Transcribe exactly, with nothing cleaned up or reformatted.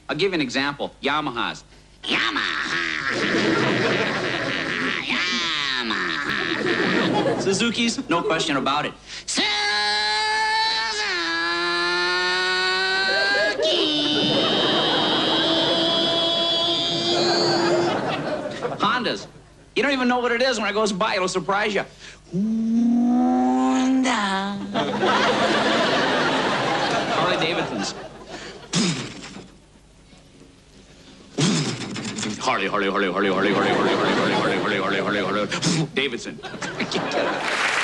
I'll give you an example. Yamahas. Yamaha. Yamaha. Suzuki's, no question about it. Suzuki. Hondas. You don't even know what it is. When it goes by, it'll surprise you. Honda. Harley Davidsons. Harley, Harley, Harley, Harley, Harley, Harley, Harley, Harley, Harley, Harley, Harley, Harley, Harley, Harley, Davidson.